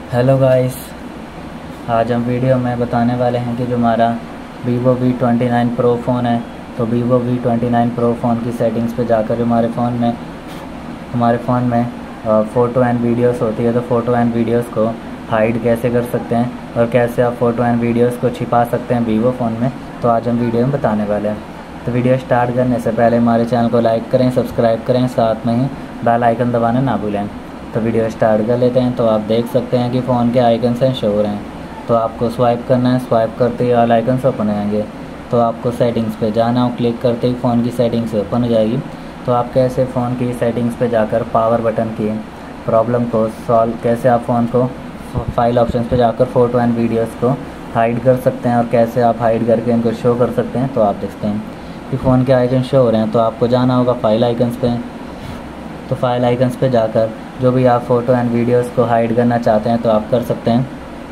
Hello guys, आज हम video में बताने वाले हैं कि जो हमारा Vivo V29 Pro फ़ोन है, तो Vivo V29 Pro फ़ोन की सेटिंग्स पे जाकर जो हमारे फ़ोन में फ़ोटो एंड वीडियोस होती है, तो फ़ोटो एंड वीडियोस को हाइड कैसे कर सकते हैं और कैसे आप फ़ोटो एंड वीडियोस को छिपा सकते हैं Vivo फ़ोन में, तो आज हम वीडियो में बताने वाले हैं। तो वीडियो स्टार्ट करने से पहले हमारे चैनल को लाइक करें, सब्सक्राइब करें, साथ में ही बेल आइकन दबाना ना भूलें। तो वीडियो स्टार्ट कर लेते हैं। तो आप देख सकते हैं कि फ़ोन के आइकन्स हैं शो हो रहे हैं, तो आपको स्वाइप करना है। स्वाइप करते ही ऑल आइकन्स ओपन हो जाएंगे। तो आपको सेटिंग्स पे जाना हो, क्लिक करते ही फ़ोन की सेटिंग्स ओपन हो जाएगी। तो आप कैसे फ़ोन की सेटिंग्स पे जाकर पावर बटन की प्रॉब्लम को सॉल्व, कैसे आप फ़ोन को फाइल ऑप्शन पे जाकर फ़ोटो एंड वीडियोज़ को हाइड कर सकते हैं और कैसे आप हाइड करके इनको शो कर सकते हैं। तो आप देखते हैं कि फ़ोन के आइकन शो हो रहे हैं, तो आपको जाना होगा फाइल आइकन्स पे। तो फाइल आइकन्स पे जाकर जो भी आप फ़ोटो एंड वीडियोस को हाइड करना चाहते हैं तो आप कर सकते हैं।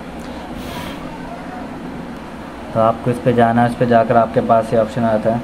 तो आपको इस पे जाना है, इस पे जाकर आपके पास ये ऑप्शन आता है,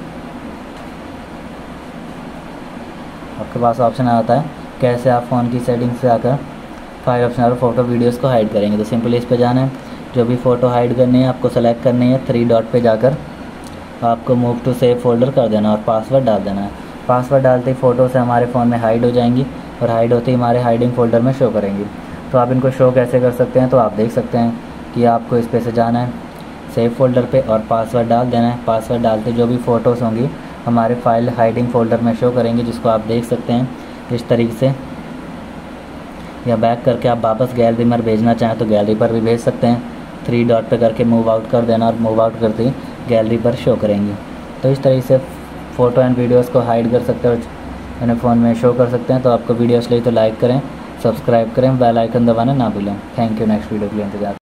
आपके पास ऑप्शन आता है कैसे आप फ़ोन की सेटिंग्स से आकर फाइल ऑप्शन और फ़ोटो वीडियोस को हाइड करेंगे। तो सिंपली इस पे जाना है, जो भी फ़ोटो हाइड करनी है आपको सेलेक्ट करनी है, 3 डॉट पे जाकर आपको मूव टू सेव फोल्डर कर देना और पासवर्ड डाल देना है। पासवर्ड डालते ही फ़ोटो से हमारे फ़ोन में हाइड हो जाएंगी और हाइड होते ही हमारे हाइडिंग फोल्डर में शो करेंगी। तो आप इनको शो कैसे कर सकते हैं, तो आप देख सकते हैं कि आपको इस पे से जाना है, सेव फोल्डर पे, और पासवर्ड डाल देना है। पासवर्ड डालते जो भी फ़ोटोज़ होंगी हमारे फाइल हाइडिंग फोल्डर में शो करेंगी, जिसको आप देख सकते हैं इस तरीके से। या बैक करके आप वापस गैलरी में भेजना चाहें तो गैलरी पर भी भेज सकते हैं। 3 डॉट पे करके मूव आउट कर देना और मूव आउट करते ही गैलरी पर शो करेंगी। तो इस तरीके से फ़ोटो एंड वीडियोस को हाइड कर सकते हैं और अपने फ़ोन में शो कर सकते हैं। तो आपको वीडियोस लगी तो लाइक करें, सब्सक्राइब करें, बेल आइकन दबाना ना भूलें। Thank you. नेक्स्ट वीडियो के लिए इंतजार।